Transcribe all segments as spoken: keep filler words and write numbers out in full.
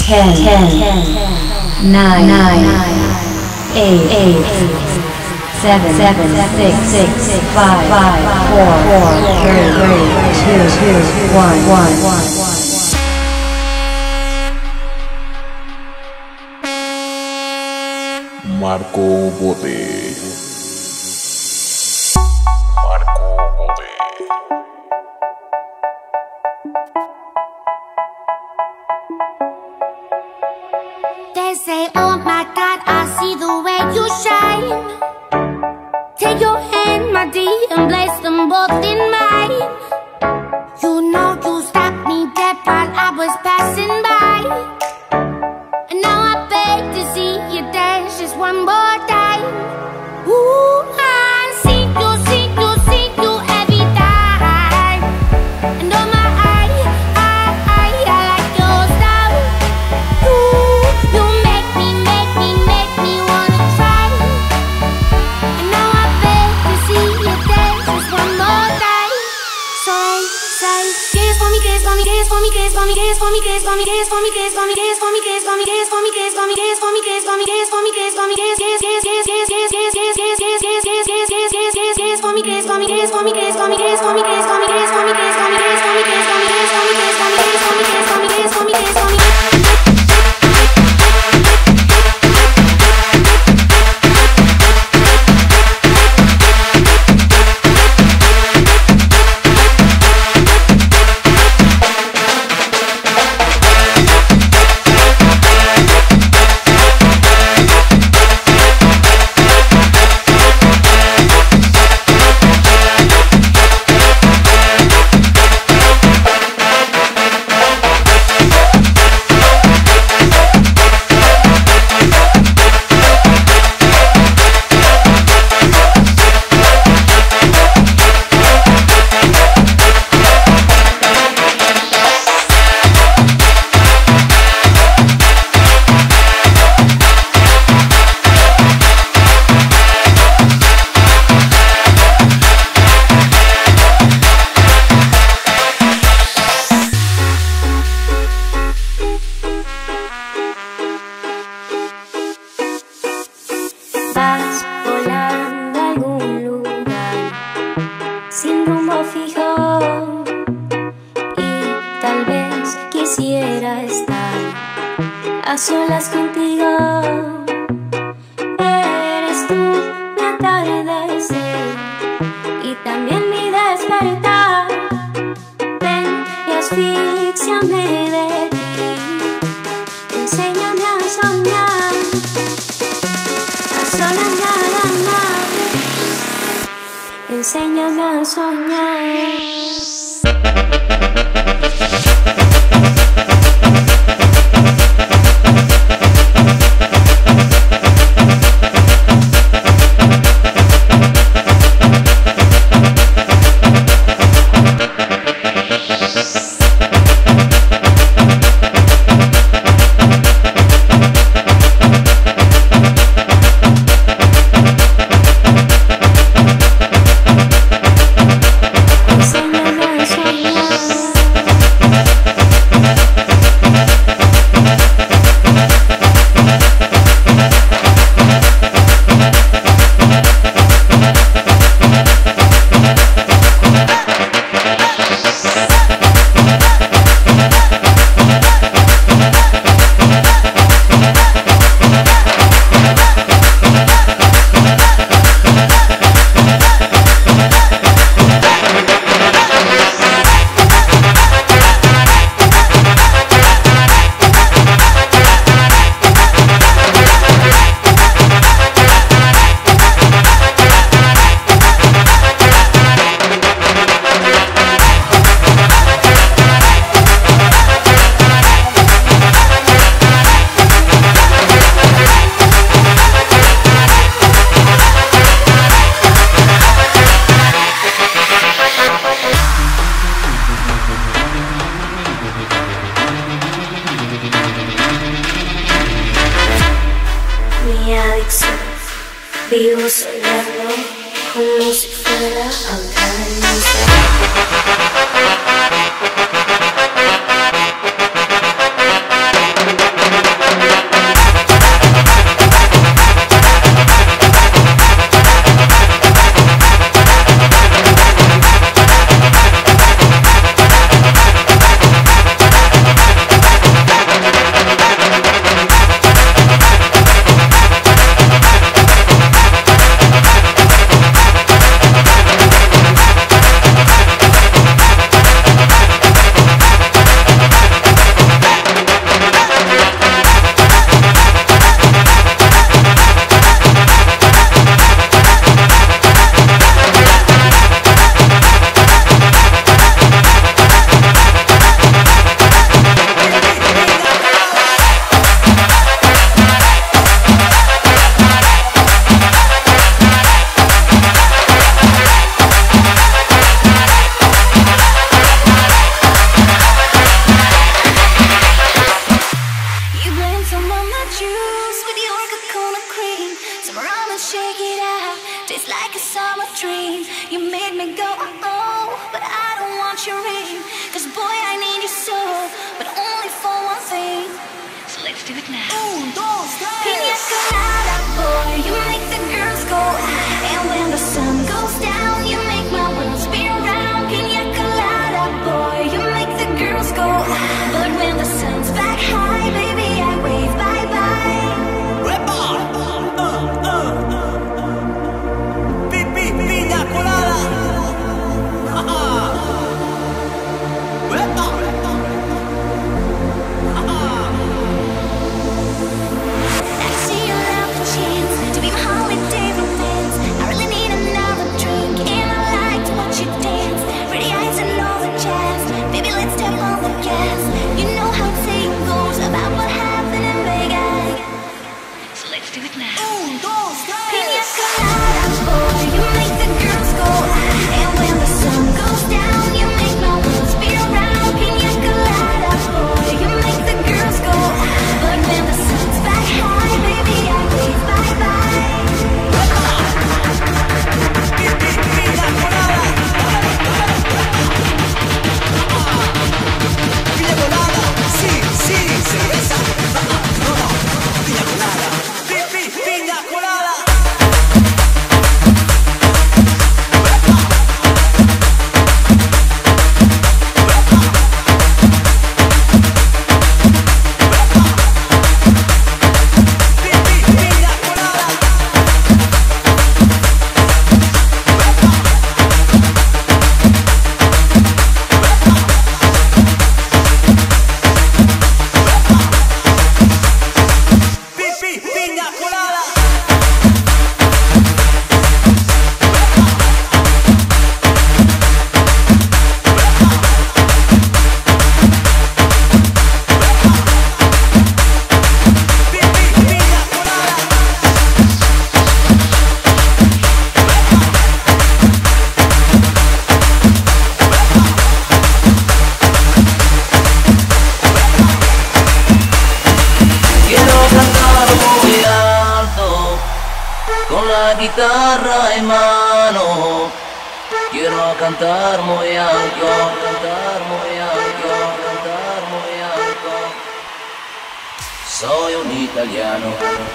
ten, nine, eight, seven, six, five, four, three, two, one. Marco Bote. Marco Bote. They say, oh my God, I see the way you shine. Take your hand, my dear, and place them both in mine. You know you stopped me dead while I was passing by. And now I beg to see you dance just one more time. Ooh, I see you, see you, see you every time. And oh my, I, I, I, I like your style. Ooh, you make me, make me, make me wanna try. And now I beg to see you dance just one more time. So say, dance for me, dance for me, dance for me, dance for me, dance for me, dance for me, dance for me, dance for me, dance for me, dance for me, dance for me, dance for me, dance for me, dance for me, dance for me, dance for me, dance, dance, dance, dance, dance, dance, dance, dance, dance, dance, dance, dance, dance, dance, dance, dance for me, dance for me, dance for me, dance for me, dance for me, dance for me, dance for me, dance for me, dance for me, dance for me, dance for me, dance for me, dance for me, dance for me, dance for me, dance for me, dance for me. Vas volando a algún lugar sin rumbo fijo y tal vez quisiera estar a solas contigo. Eres tú mi atardecer y también mi despertar. Ven y asfíxiame de ti, enséñame a soñar. Enséñame a soñar. Vivo soñando como si fuera otra vez. Tastes like a summer dream. You made me go, oh, but I don't want your ring. Cause boy, I need you so, but only for one thing. So let's do it now. Un, dos, tres. Pina colada, boy, you make the girls go. And when the sun goes down, you make my world spin around. Pina colada, boy, you make the girls go. But when the sun's back high, baby, I wave bye-bye. Guitarra en mano, quiero cantar muy alto, cantar muy alto, cantar muy alto. Soy un italiano.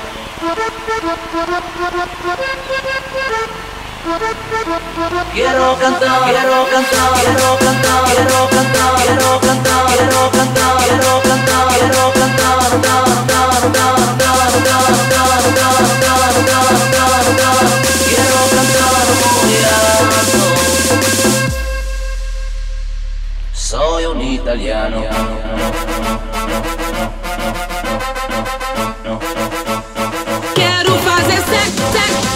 Quiero cantar, quiero cantar, quiero cantar, quiero cantar, quiero cantar, quiero cantar, quiero cantar, quiero cantar, cantar, cantar, cantar, cantar, quiero cantar muy alto. Soy un italiano. Quero fazer sexo, sexo.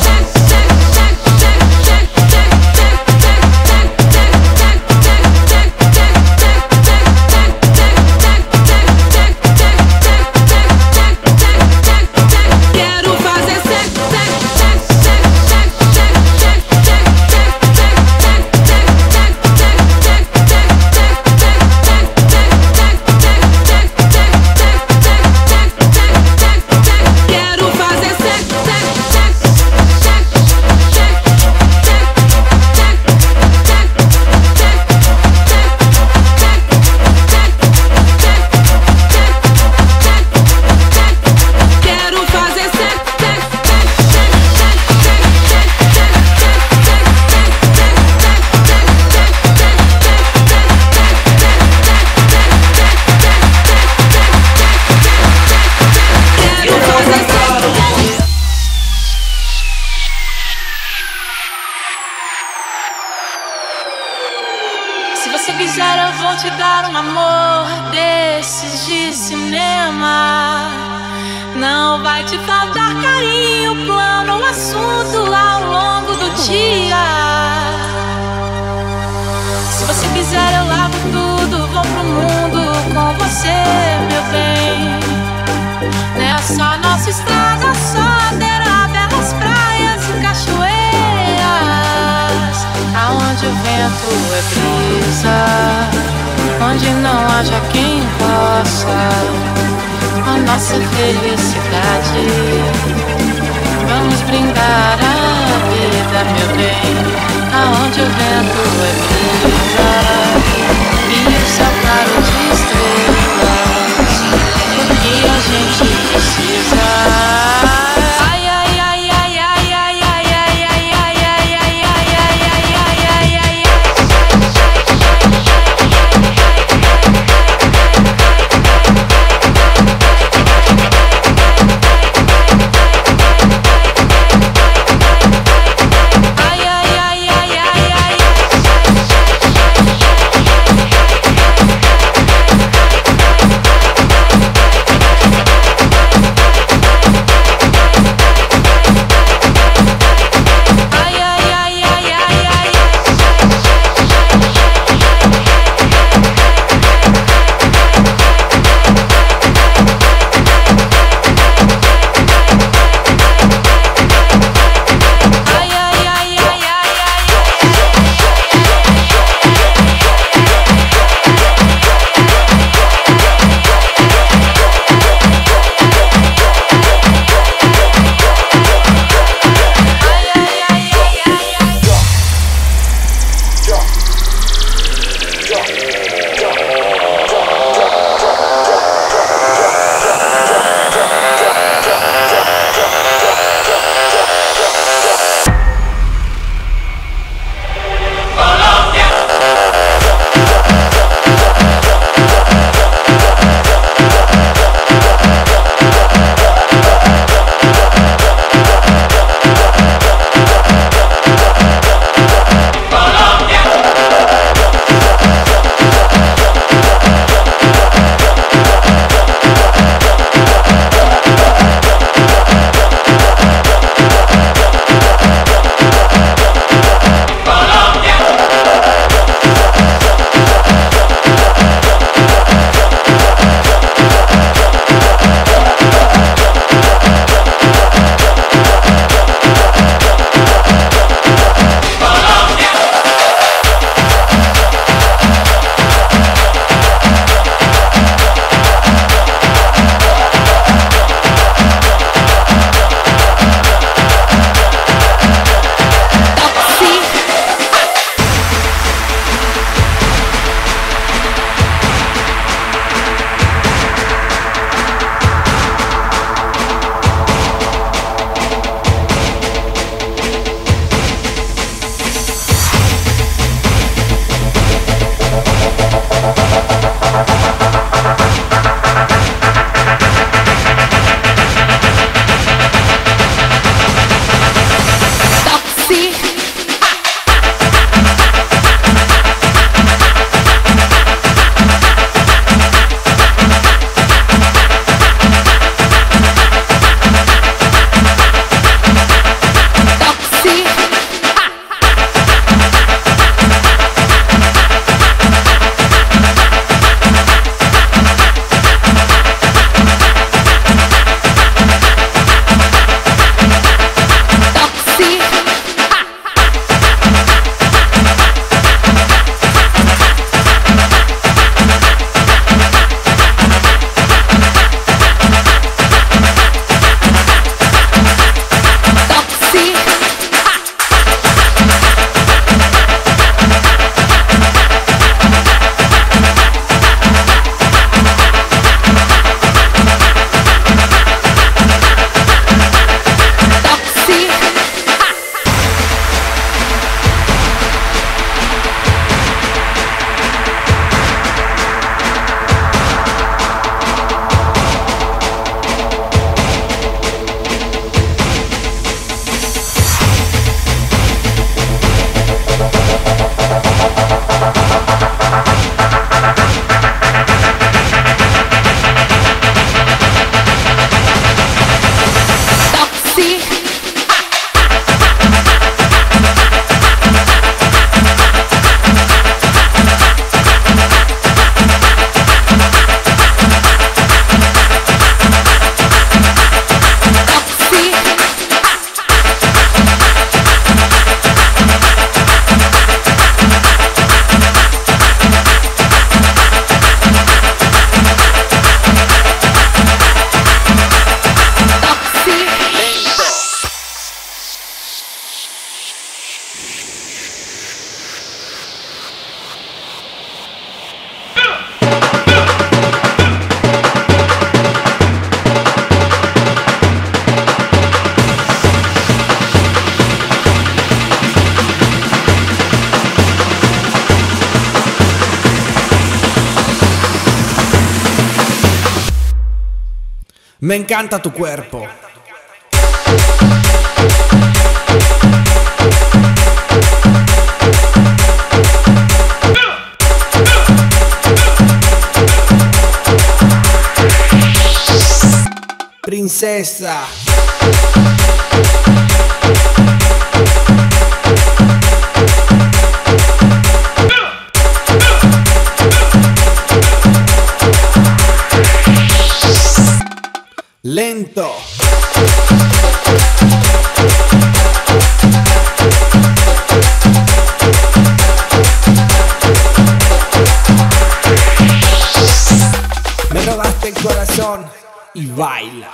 te dar um amor desses de cinema. Não vai te faltar carinho, plano, um assunto ao longo do dia. Se você quiser eu lavo tudo, vou pro mundo com você, meu bem. Nessa nossa estrada só terá belas praias e cachoeiras, aonde o vento é brisa, onde não haja quem possa a nossa felicidade. Vamos brindar a vida. vida, meu bem, aonde o vento é brisa e o céu claro de estrelas, porque a gente precisa. Ai, ai, ai, ai, ai, ai, ai, ai, ai, ai, ai, ai, ai, ai, ai, ai, ai, ai. Me encanta tu cuerpo. Princesa. Lento. Me robaste el corazón y baila.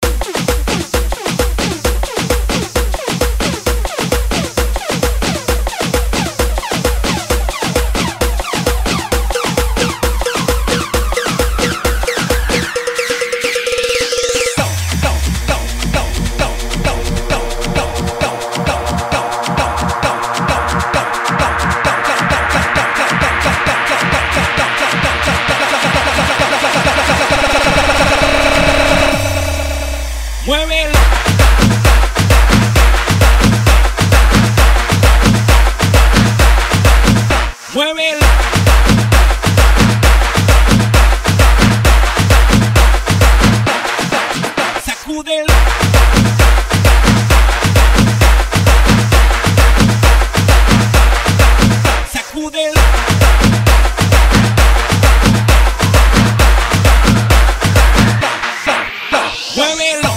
Muévelo. Muévelo. Sacúdelo. Sacúdelo. Muévelo.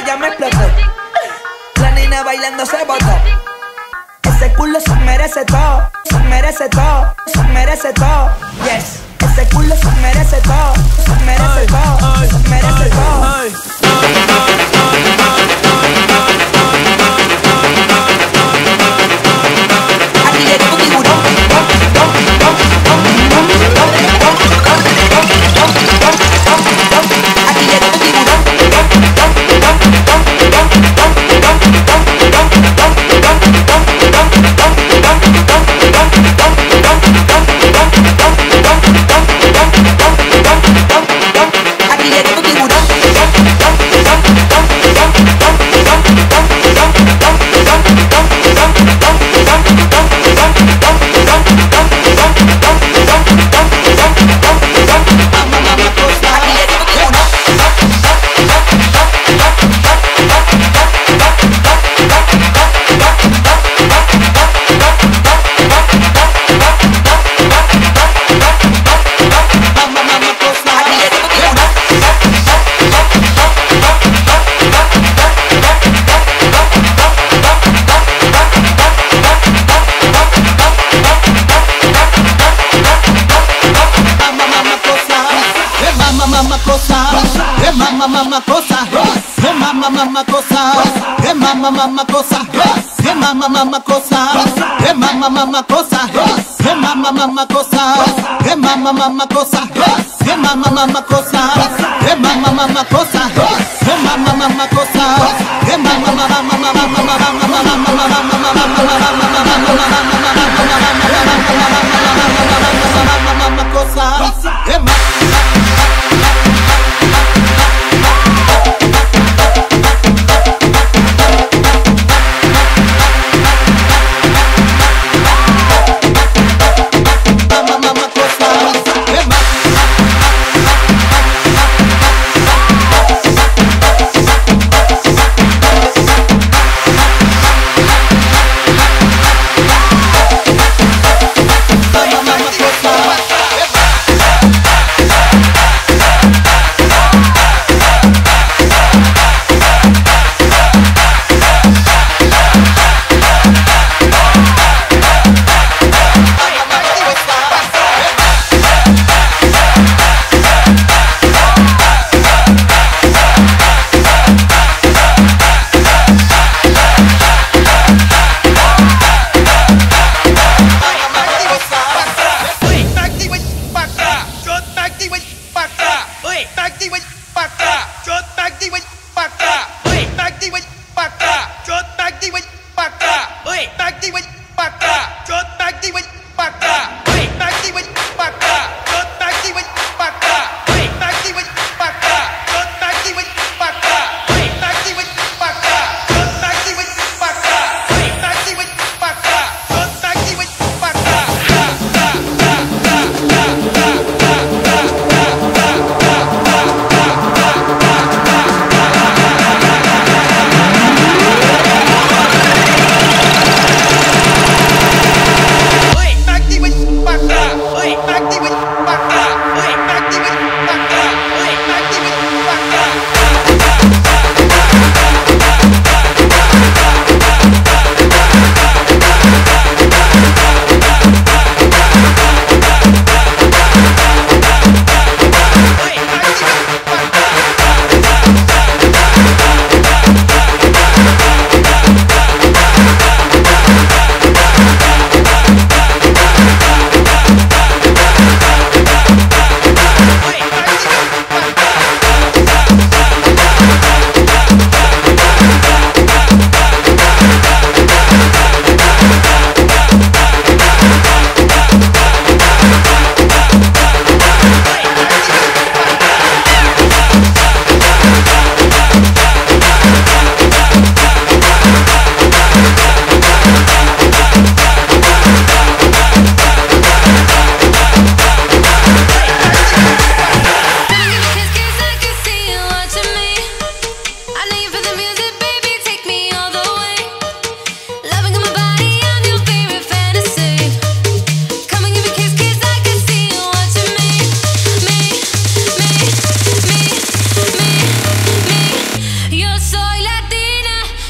ya me explotó. La nena bailando se botó. Ese culo se merece todo, se merece todo, se merece todo. Yes, ese culo se merece todo, se merece todo, se merece todo. Aquí llegó un tiburón. Aquí llegó un tiburón. Aquí llegó un tiburón. Mamma cosa, eh mamma mamma cosa, eh mamma mamma cosa, eh mamma mamma cosa, eh mamma mamma cosa, eh mamma mamma cosa, eh mamma mamma cosa, eh mamma mamma cosa, eh mamma mamma cosa, eh mamma mamma cosa, eh mamma mamma cosa, eh mamma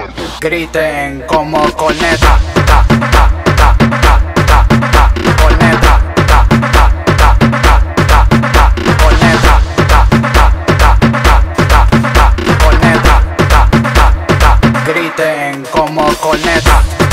Griten como corneta, ta, ta, ta, ta, ta, ta, corneta, ta, ta, ta, ta, ta, ta, corneta, ta, ta, ta, ta, ta, ta, corneta, ta, ta, ta, griten como corneta.